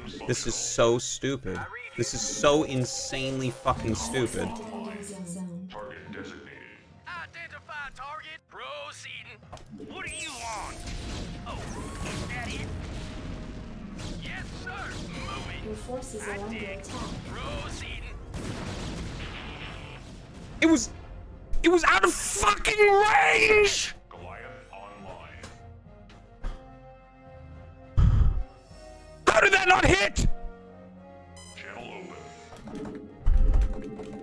This is so stupid. This is so insanely fucking stupid. Target designated. Identify target. Proceeding. What do you want? Oh, is that it? Yes, sir. Moving. Your forces are under attack. Proceeding. It was out of fucking range! Goliath online. How did that not hit?